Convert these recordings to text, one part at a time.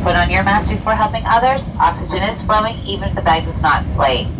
Put on your mask before helping others. Oxygen is flowing even if the bag does not inflate.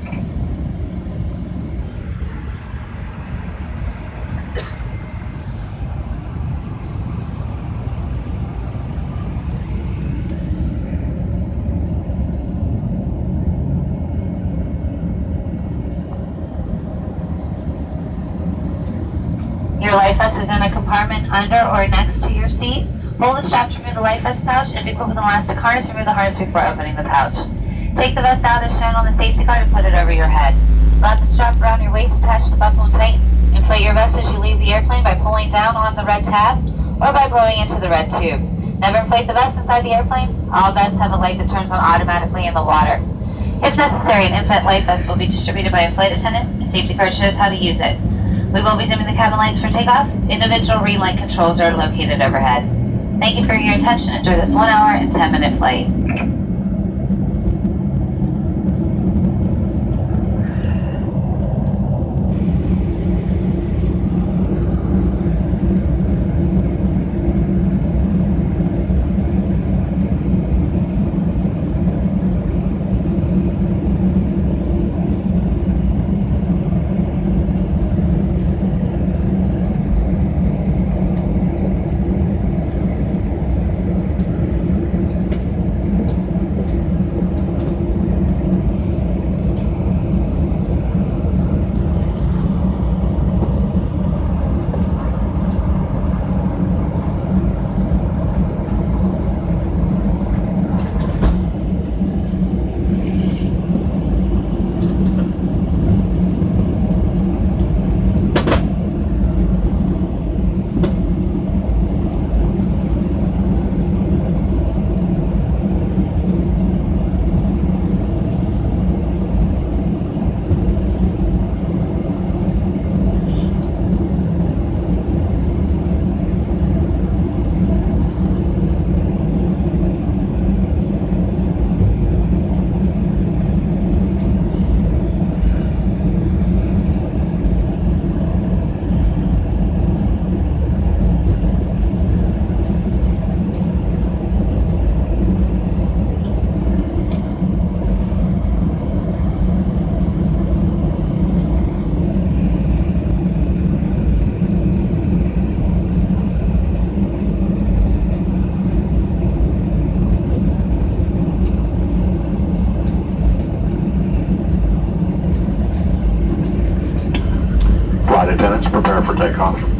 Your life vest is in a compartment under or next to your seat. Hold the strap to remove the life vest pouch. If equipped with an elastic harness, remove the harness before opening the pouch. Take the vest out as shown on the safety card and put it over your head. Wrap the strap around your waist, attach the buckle tight. Inflate your vest as you leave the airplane by pulling down on the red tab or by blowing into the red tube. Never inflate the vest inside the airplane. All vests have a light that turns on automatically in the water. If necessary, an infant life vest will be distributed by a flight attendant. A safety card shows how to use it. We will be dimming the cabin lights for takeoff. Individual ring light controls are located overhead. Thank you for your attention. Enjoy this 1 hour and 10-minute flight. Flight attendants, prepare for takeoff.